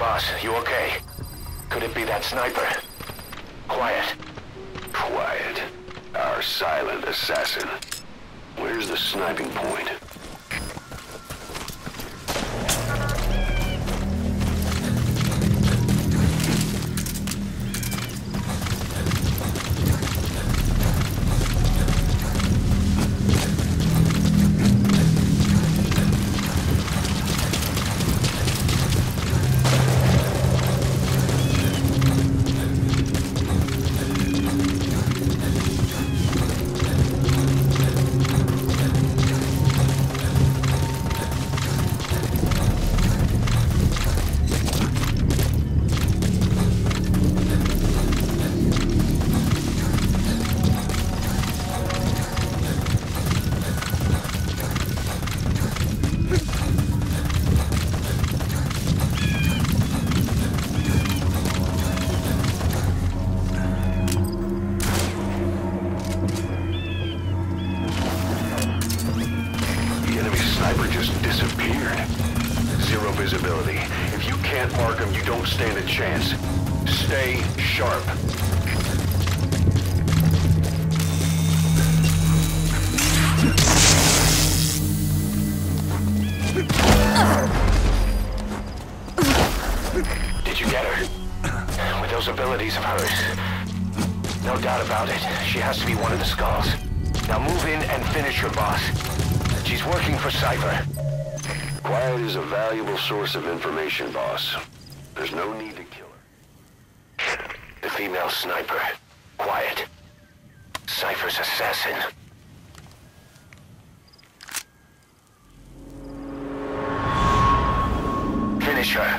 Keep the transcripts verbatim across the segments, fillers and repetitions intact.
Boss, you okay? Could it be that sniper? Quiet. Quiet. Our silent assassin. Where's the sniping point? Visibility. If you can't mark him, you don't stand a chance. Stay sharp. Did you get her? With those abilities of hers? No doubt about it. She has to be one of the skulls. Now move in and finish your boss. She's working for Cypher. Quiet is a valuable source of information, boss. There's no need to kill her. The female sniper. Quiet. Cypher's assassin. Finish her.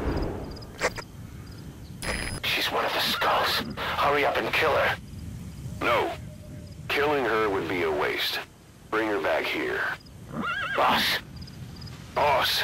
She's one of the skulls. Hurry up and kill her. No. Killing her would be a waste. Bring her back here. Boss. Boss!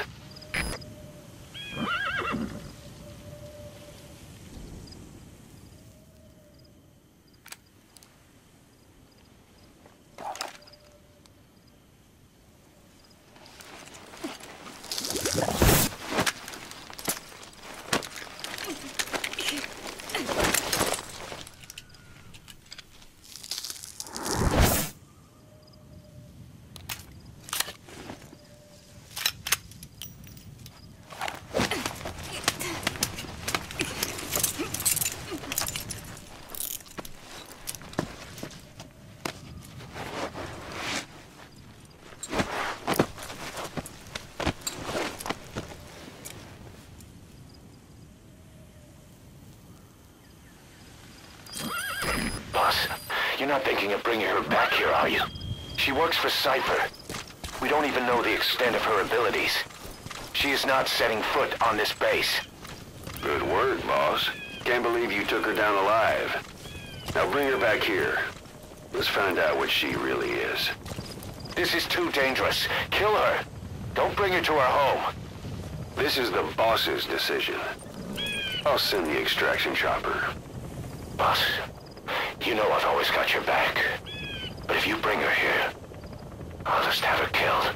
You're not thinking of bringing her back here, are you? She works for Cypher. We don't even know the extent of her abilities. She is not setting foot on this base. Good word, boss. Can't believe you took her down alive. Now bring her back here. Let's find out what she really is. This is too dangerous. Kill her. Don't bring her to our home. This is the boss's decision. I'll send the extraction chopper. Boss, you know I've always got your back. But if you bring her here, I'll just have her killed.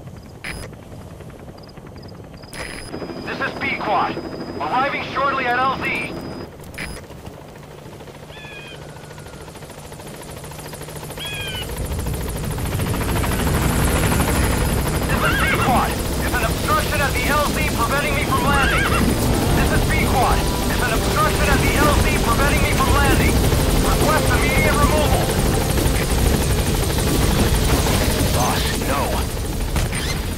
This is B-Quad. Arriving shortly at L Z. This is B-Quad. There's an obstruction at the L Z preventing me from landing. This is B-Quad. There's an obstruction at the L Z preventing me from landing. Request immediate removal. Boss, no.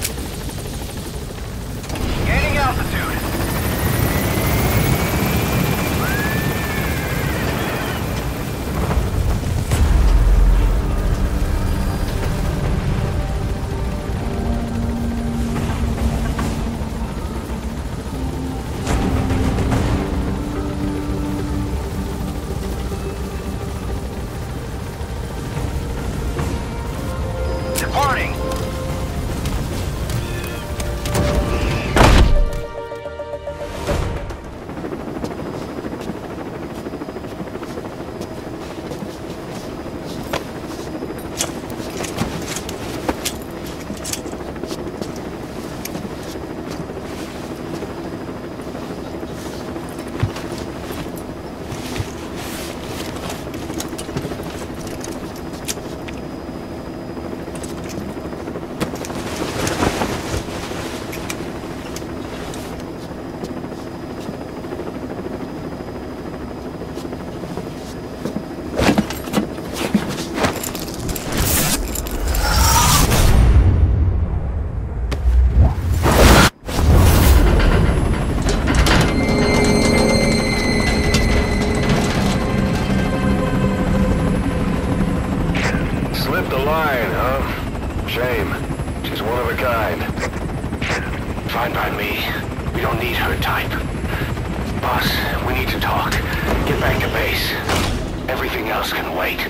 Gaining altitude. snipe. Boss, we need to talk. Get back to base. Everything else can wait.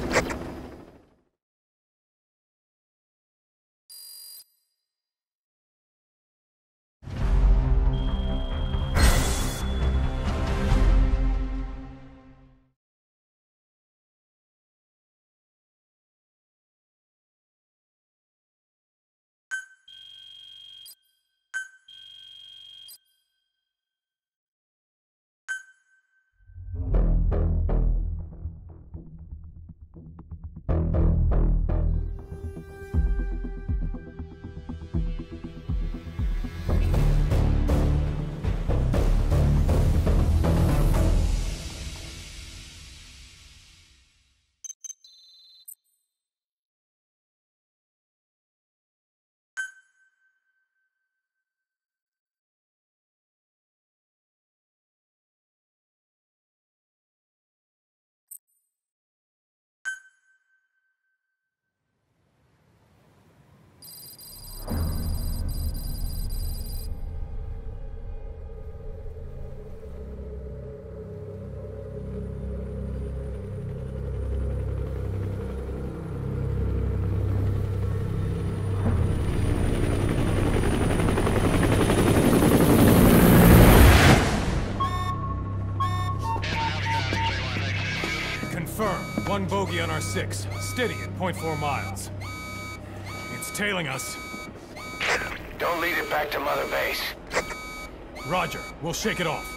One bogey on our six, steady at point four miles. It's tailing us. Don't lead it back to Mother Base. Roger, we'll shake it off.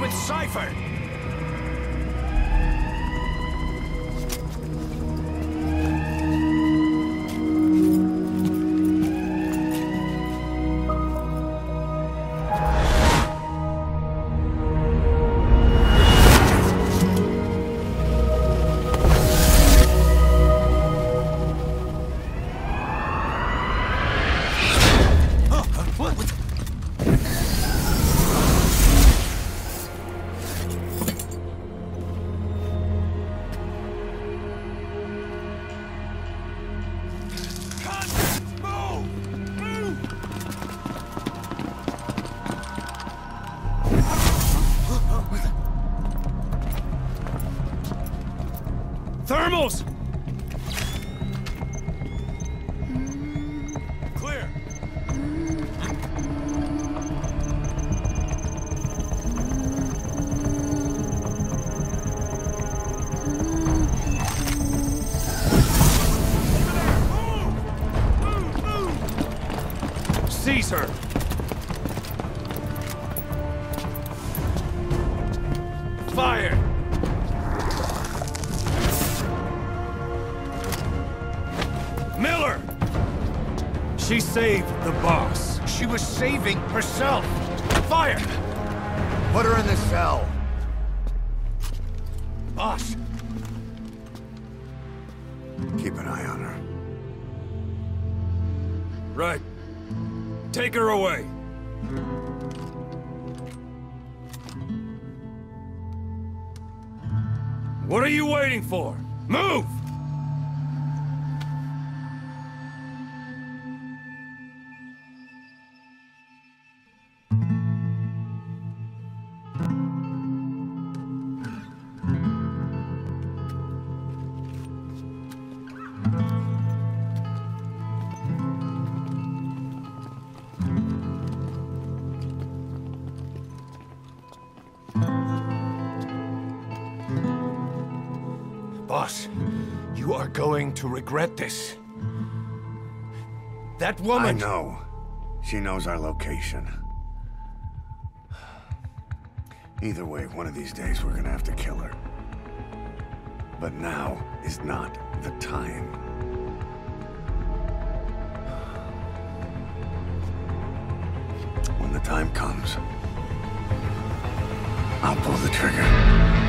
with Cypher! Thermals! Clear. Seize her! Fire! Miller! She saved the boss. She was saving herself. Fire! Put her in the cell. Boss! Keep an eye on her. Right. Take her away. What are you waiting for? Move! Boss, you are going to regret this. That woman... I know. She knows our location. Either way, one of these days we're gonna have to kill her. But now is not the time. When the time comes, I'll pull the trigger.